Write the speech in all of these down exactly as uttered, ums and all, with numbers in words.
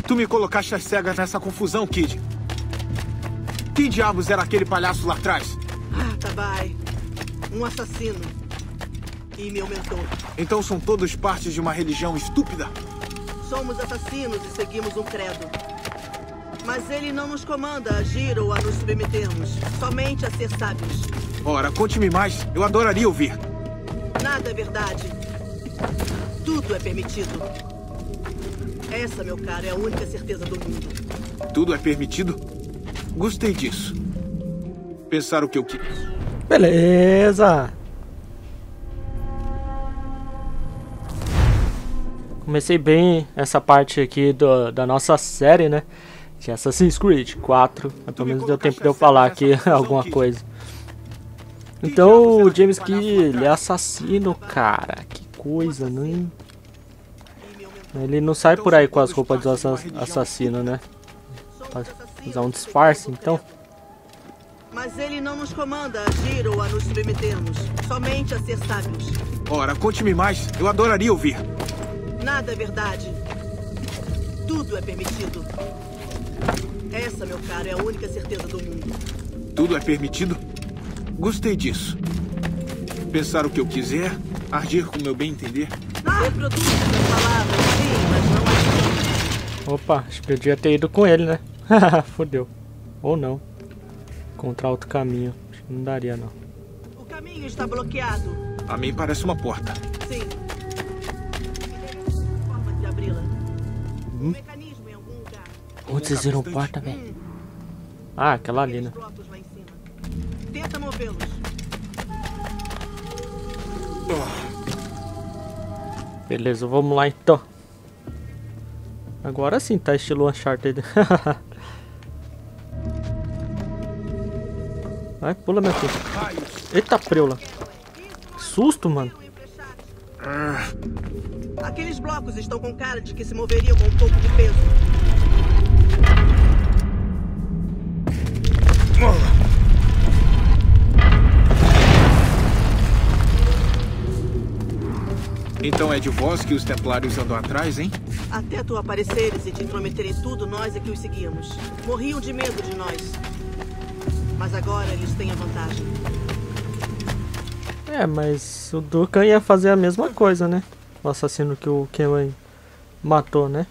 Tu me colocaste às cegas nessa confusão, Kid. Quem diabos era aquele palhaço lá atrás? Ah, Tabai. Um assassino. E meu mentor. Então são todos parte de uma religião estúpida? Somos assassinos e seguimos um credo. Mas ele não nos comanda a agir ou a nos submetermos. Somente a ser sábios. Ora, conte-me mais. Eu adoraria ouvir. Nada é verdade. Tudo é permitido. Essa, meu caro, é a única certeza do mundo. Tudo é permitido? Gostei disso. Pensar o que eu quis. Beleza. Comecei bem essa parte aqui do, da nossa série, né? De Assassin's Creed quatro. Pelo menos deu tempo de eu falar aqui alguma coisa. Então o James Key, ele é assassino, cara. Que coisa, né? Ele não sai por aí com as roupas do assassino, né? Pra usar um disfarce, então. Mas ele não nos comanda a agir ou a nos submetermos. Somente a ser sábios. Ora, conte-me mais. Eu adoraria ouvir. Nada é verdade. Tudo é permitido. Essa, meu caro, é a única certeza do mundo. Tudo é permitido? Gostei disso. Pensar o que eu quiser, agir como eu bem entender. Reproduz essas palavras, sim, mas não assim. Opa, acho que eu devia ter ido com ele, né? Fodeu. Ou não. Encontrar outro caminho. Acho que não daria, não. O caminho está bloqueado. A mim parece uma porta. Sim. Forma de abri-la. Hum? Um mecanismo em algum lugar. Onde vocês viram porta, velho? Hum, Ah, aquela ali, né? aqueles blocos lá em cima. Tenta movê-los. Beleza, vamos lá então. Agora sim, tá estilo Uncharted. Vai, pula, minha filha. Eita, preula. Susto, mano. Aqueles blocos estão com cara de que se moveriam com um pouco de peso. Então é de vós que os templários andam atrás, hein? Até tu apareceres e te intrometer em tudo, nós é que os seguimos. Morriam de medo de nós. Mas agora eles têm a vantagem. É, mas o Duncan ia fazer a mesma coisa, né? O assassino que o Kenway matou, né?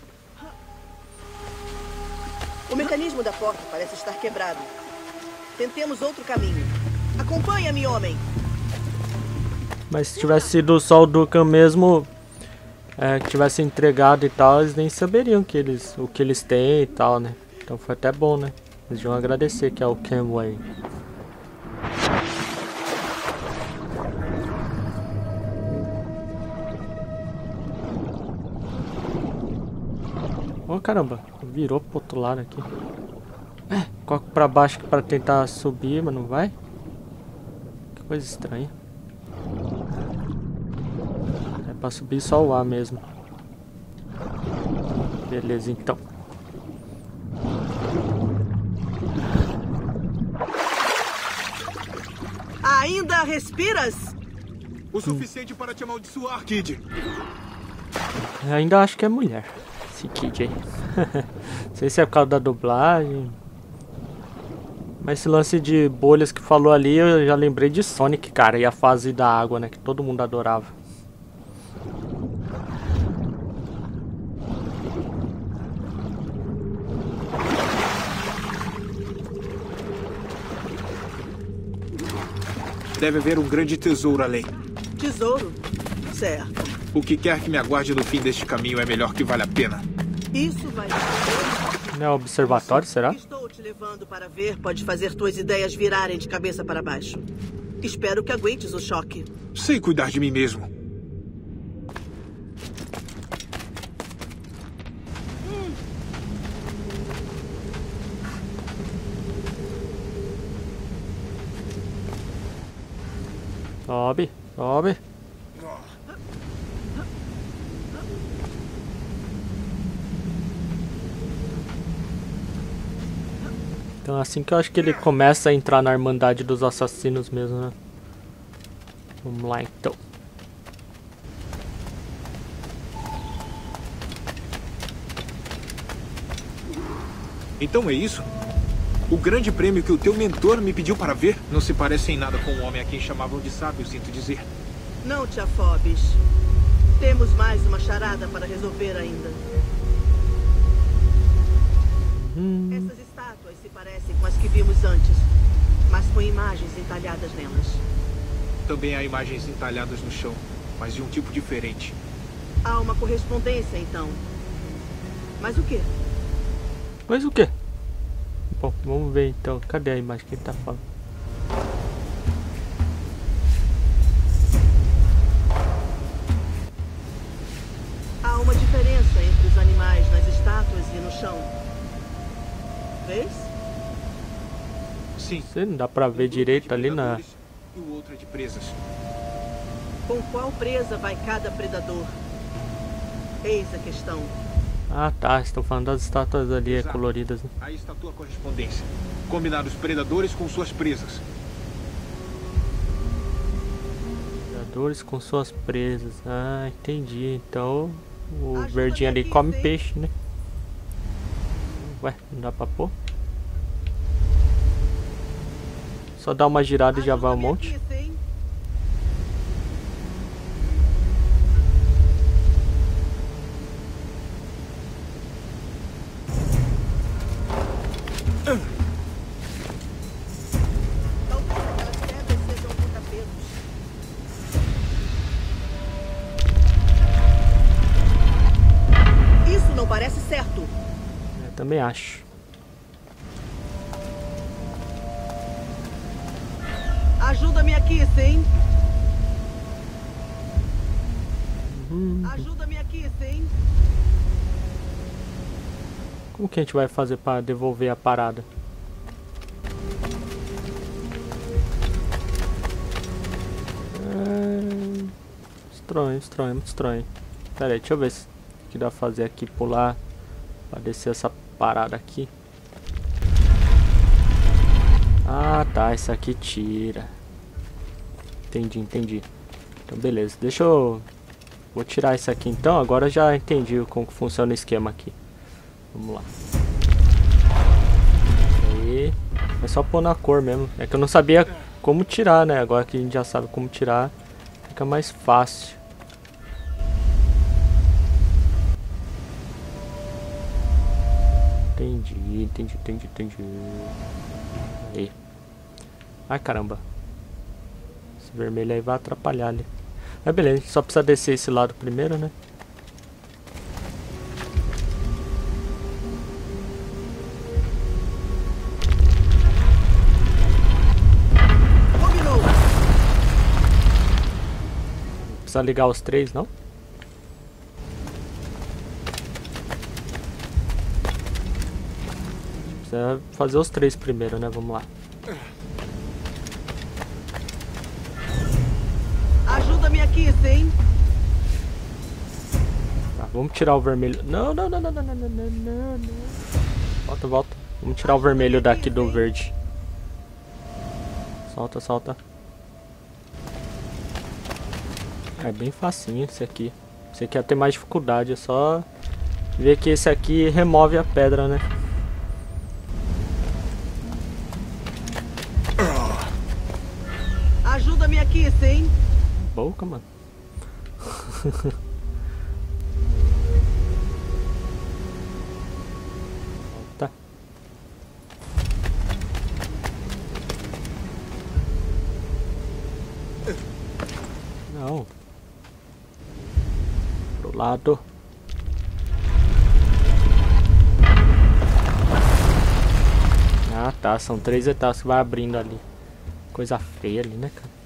O mecanismo da porta parece estar quebrado. Tentemos outro caminho. Acompanha-me, homem. Mas se tivesse sido só o Duncan mesmo, é, que tivesse entregado e tal, eles nem saberiam que eles, o que eles têm e tal, né? Então foi até bom, né? Eles iam agradecer que é o Kenway. Oh, caramba, virou pro outro lado aqui. É, coloco pra baixo aqui pra tentar subir, mas não vai. Que coisa estranha. É pra subir só o A mesmo. Beleza, então. Ainda respiras? O suficiente para te amaldiçoar, Kid. Eu ainda acho que é mulher. Esse Kid aí. Não sei se é por causa da dublagem. Mas esse lance de bolhas que falou ali, eu já lembrei de Sonic, cara. E a fase da água, né? Que todo mundo adorava. Deve haver um grande tesouro além. Tesouro? Certo. O que quer que me aguarde no fim deste caminho é melhor que vale a pena. Isso vai... Não é observatório, será? Estou te levando para ver pode fazer tuas ideias virarem de cabeça para baixo. Espero que aguentes o choque. Sei cuidar de mim mesmo. Sobe, sobe. Então assim que eu acho que ele começa a entrar na Irmandade dos Assassinos mesmo, né? Vamos lá então. Então é isso? O grande prêmio que o teu mentor me pediu para ver não se parece em nada com o homem a quem chamavam de sábio, sinto dizer. Não te afobes. Temos mais uma charada para resolver ainda. Hum. Essas estátuas se parecem com as que vimos antes, mas com imagens entalhadas nelas. Também há imagens entalhadas no chão, mas de um tipo diferente. Há uma correspondência, então. Mas o quê? Mas o quê? Bom, vamos ver então. Cadê a imagem que ele tá falando? Há uma diferença entre os animais nas estátuas e no chão. Vês? Sim. Você não dá pra ver direito ali na... E o outro é de presas. Com qual presa vai cada predador? Eis a questão. Ah tá, estão falando das estátuas ali Exato. coloridas, né? Aí está a tua correspondência. Combinar os predadores com suas presas. Predadores com suas presas. Ah, entendi. Então o Ajuda verdinho ali aqui, come sim. peixe, né? Ué, não dá pra pôr? Só dá uma girada e já vai um Ajuda-me monte. aqui, sim. Talvez aquelas pedras sejam contrapesos. Isso não parece certo. Eu também acho. Ajuda-me aqui, sim. Hum, Ajuda-me aqui, sim. como que a gente vai fazer pra devolver a parada? É... Estranho, estranho, muito estranho. Pera aí, deixa eu ver se o que dá pra fazer aqui, pular pra descer essa parada aqui. Ah tá, isso aqui tira. Entendi, entendi. Então beleza, deixa eu... Vou tirar isso aqui então, agora eu já entendi como que funciona o esquema aqui. Vamos lá. Aí, é só pôr na cor mesmo. É que eu não sabia como tirar, né? Agora que a gente já sabe como tirar, fica mais fácil. Entendi, entendi, entendi, entendi. Aí. Ai caramba. Esse vermelho aí vai atrapalhar ali. Mas beleza, a gente só precisa descer esse lado primeiro, né? Combinou. Não precisa ligar os três, não? Precisa fazer os três primeiro, né? Vamos lá. Ajuda-me aqui, sim. Tá, vamos tirar o vermelho. Não, não, não, não, não, não, não, não, não. Volta, volta. Vamos tirar o vermelho daqui do verde. Solta, solta. É bem facinho esse aqui. Esse aqui ia ter mais dificuldade, é só ver que esse aqui remove a pedra, né? Ajuda-me aqui, sim. Boca, mano. Tá. Não. Pro lado. Ah, tá. São três etapas que vai abrindo ali. Coisa feia ali, né, cara?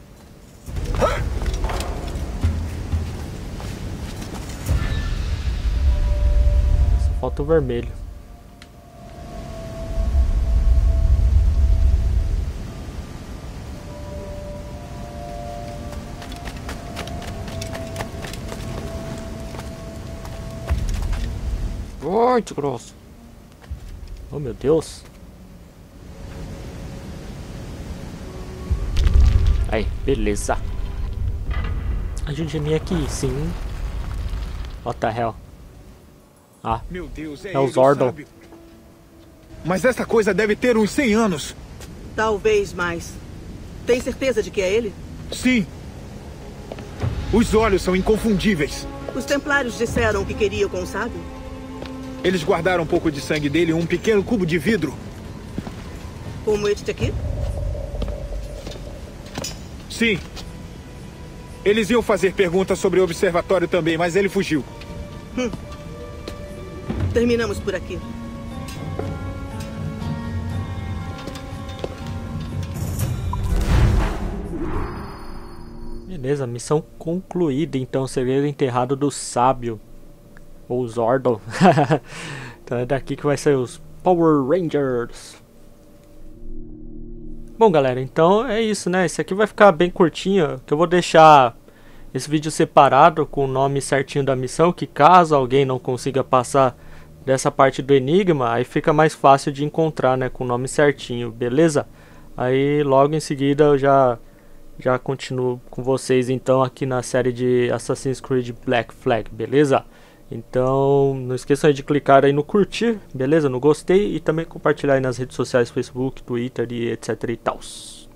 Só falta o vermelho. Ai, que grosso. Oh, meu Deus. Aí, beleza. Ajude-me aqui, sim. What the hell? Ah, Meu Deus, é, é o ele, Zordon. sábio. Mas essa coisa deve ter uns cem anos. Talvez mais. Tem certeza de que é ele? Sim. Os olhos são inconfundíveis. Os templários disseram o que queriam com o sábio? Eles guardaram um pouco de sangue dele em um pequeno cubo de vidro. Como este aqui? Sim. Eles iam fazer perguntas sobre o observatório também, mas ele fugiu. Hum. Terminamos por aqui. Beleza, missão concluída. Então, segredo enterrado do sábio. Ou Zordon. Então é daqui que vai sair os Power Rangers. Bom, galera, então é isso, né? Esse aqui vai ficar bem curtinho, que eu vou deixar esse vídeo separado com o nome certinho da missão, que caso alguém não consiga passar dessa parte do enigma, aí fica mais fácil de encontrar, né, com o nome certinho, beleza? Aí logo em seguida eu já já continuo com vocês então aqui na série de Assassin's Creed Black Flag, beleza? Então não esqueçam aí de clicar aí no curtir, beleza? No gostei, e também compartilhar aí nas redes sociais, Facebook, Twitter e etc e tals.